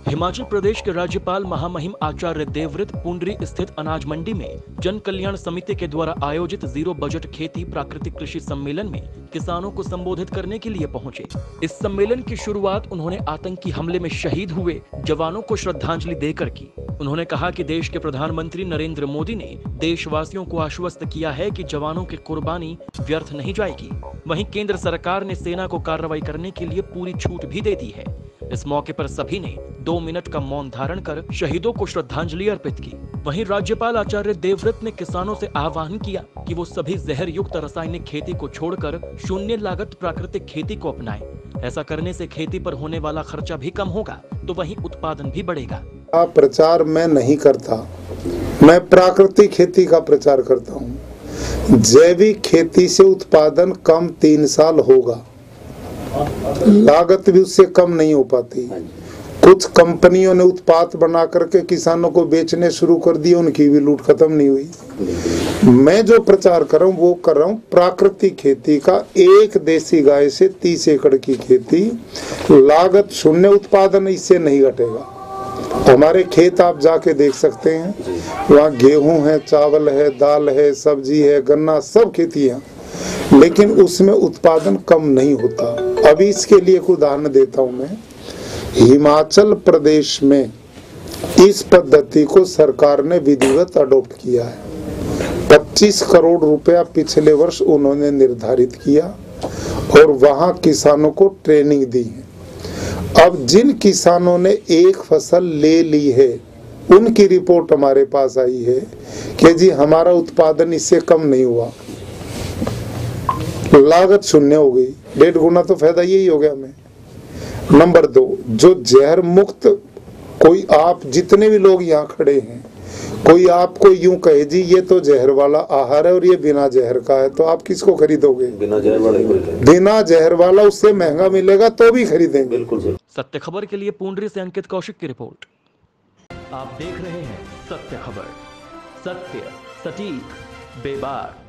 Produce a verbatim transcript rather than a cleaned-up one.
हिमाचल प्रदेश के राज्यपाल महामहिम आचार्य देवव्रत पुंडरी स्थित अनाज मंडी में जन कल्याण समिति के द्वारा आयोजित जीरो बजट खेती प्राकृतिक कृषि सम्मेलन में किसानों को संबोधित करने के लिए पहुंचे। इस सम्मेलन की शुरुआत उन्होंने आतंकी हमले में शहीद हुए जवानों को श्रद्धांजलि देकर की। उन्होंने कहा कि देश के प्रधानमंत्री नरेंद्र मोदी ने देशवासियों को आश्वस्त किया है कि जवानों की कुर्बानी व्यर्थ नहीं जाएगी। वहीं केंद्र सरकार ने सेना को कार्रवाई करने के लिए पूरी छूट भी दे दी है। इस मौके पर सभी ने दो मिनट का मौन धारण कर शहीदों को श्रद्धांजलि अर्पित की। वहीं राज्यपाल आचार्य देवव्रत ने किसानों से आह्वान किया कि वो सभी जहर युक्त रासायनिक खेती को छोड़कर शून्य लागत प्राकृतिक खेती को अपनाएं। ऐसा करने से खेती पर होने वाला खर्चा भी कम होगा तो वहीं उत्पादन भी बढ़ेगा। प्रचार मैं नहीं करता, मैं प्राकृतिक खेती का प्रचार करता हूँ। जैविक खेती से उत्पादन कम तीन साल होगा, लागत भी उससे कम नहीं हो पाती। कुछ कंपनियों ने उत्पाद बना करके किसानों को बेचने शुरू कर दिए, उनकी भी लूट खत्म नहीं हुई। मैं जो प्रचार कर रहा हूँ वो कर रहा हूँ प्राकृतिक खेती का। एक देसी गाय से तीस एकड़ की खेती, लागत शून्य, उत्पादन इससे नहीं घटेगा। हमारे खेत आप जाके देख सकते हैं, वहाँ गेहूं है, चावल है, दाल है, सब्जी है, गन्ना, सब खेती है, लेकिन उसमें उत्पादन कम नहीं होता। अभी इसके लिए एक उदाहरण देता हूं मैं। हिमाचल प्रदेश में इस पद्धति को सरकार ने विधिवत अडॉप्ट किया है। पच्चीस करोड़ रुपया पिछले वर्ष उन्होंने निर्धारित किया और वहां किसानों को ट्रेनिंग दी है। अब जिन किसानों ने एक फसल ले ली है उनकी रिपोर्ट हमारे पास आई है कि जी हमारा उत्पादन इससे कम नहीं हुआ, लागत शून्य हो गई, डेढ़ गुना तो फायदा यही हो गया हमें। नंबर दो, जो जहर मुक्त, कोई आप जितने भी लोग यहाँ खड़े हैं, कोई आपको यूं कहे जी ये तो जहर वाला आहार है और ये बिना जहर का है, तो आप किसको खरीदोगे? बिना जहर वाला ही बिना जहर वाला उससे महंगा मिलेगा तो भी खरीदेंगे। बिल्कुल। सत्य खबर के लिए पुंडरी से अंकित कौशिक की रिपोर्ट। आप देख रहे हैं सत्य खबर, सत्य, सटीक, बेबाक।